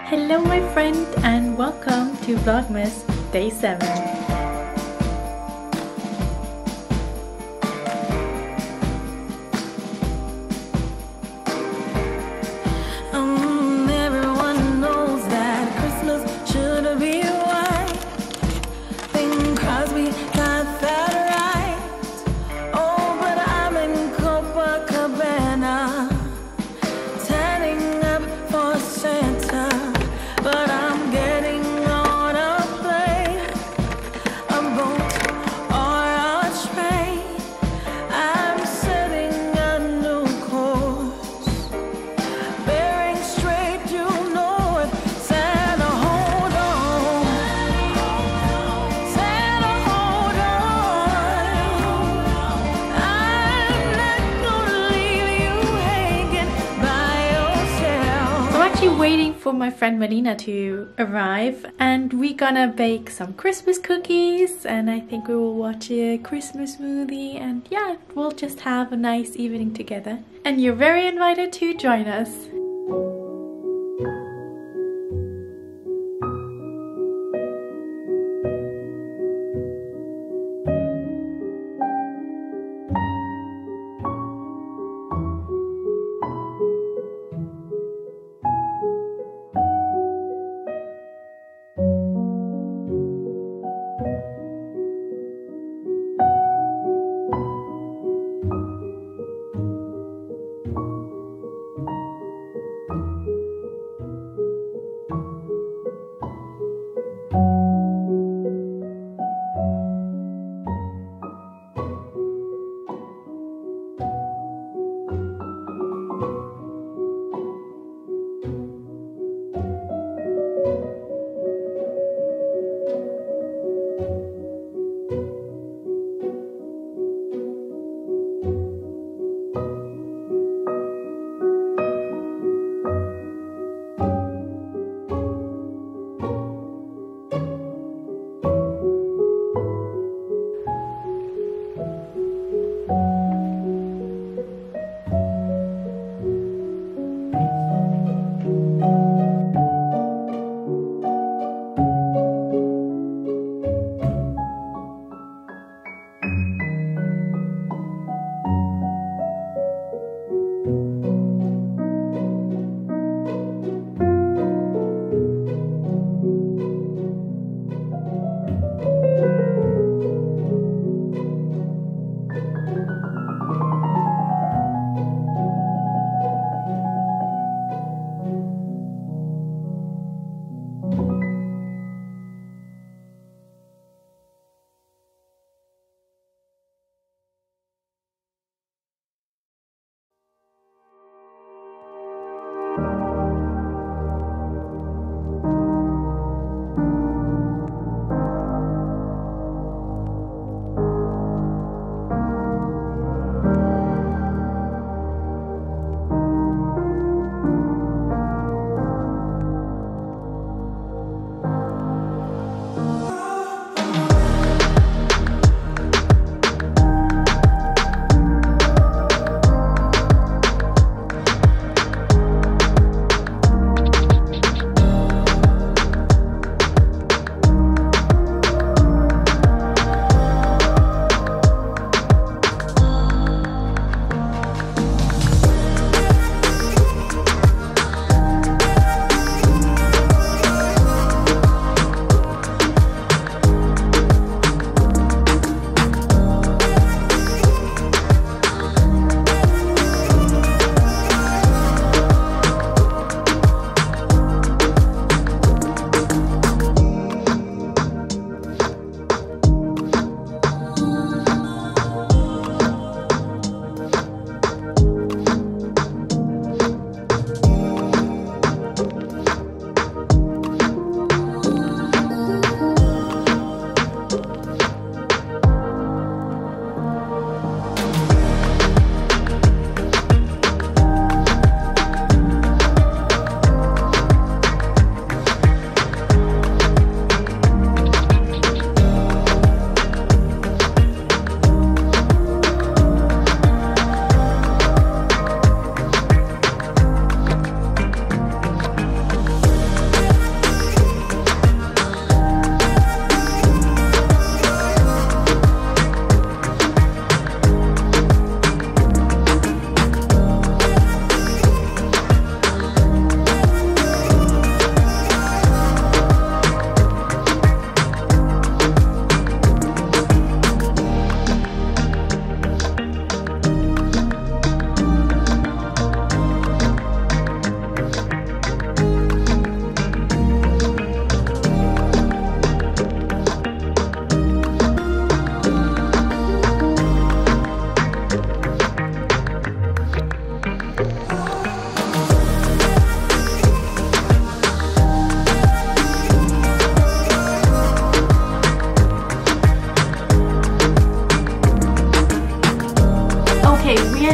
Hello my friend and welcome to Vlogmas Day 7. Everyone knows that Christmas should be white. Bing Crosby got that right. Oh, but I'm in Copacabana, tanning up for Santa. But I'm getting on a plane, a boat, or a train. I'm setting a new course, bearing straight due north. Santa, hold on. Santa, hold on. I'm not gonna leave you hanging by yourself. I'm actually waiting for my friend Melina to arrive and we're gonna bake some Christmas cookies and I think we will watch a Christmas movie and yeah, we'll just have a nice evening together. And you're very invited to join us.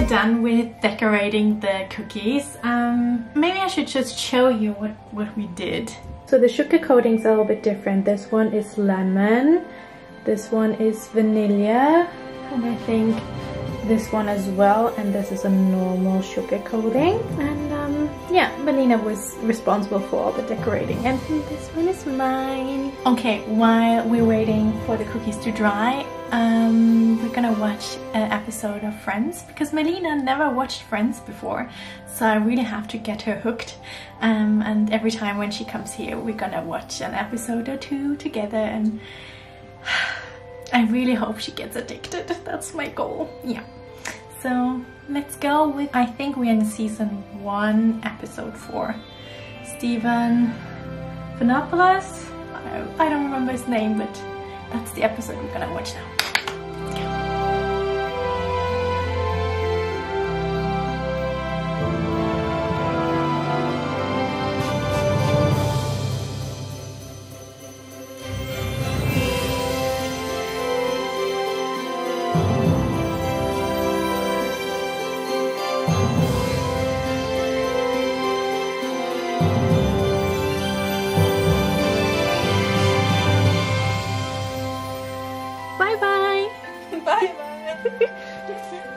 we're done with decorating the cookies. Maybe I should just show you what we did. So the sugar coatings are a little bit different. This one is lemon, this one is vanilla, and I think this one as well, and this is a normal sugar coating. And yeah, Melina was responsible for all the decorating, and this one is mine. Okay, while we're waiting for the cookies to dry, we're gonna watch an episode of Friends, because Melina never watched Friends before, so I really have to get her hooked. And every time when she comes here, we're gonna watch an episode or two together, and I really hope she gets addicted. That's my goal. Yeah. So let's go with, I think we're in season 1, episode 4. Stephen Phanopoulos? I don't remember his name, but that's the episode we're gonna watch now. Bye bye. Bye bye.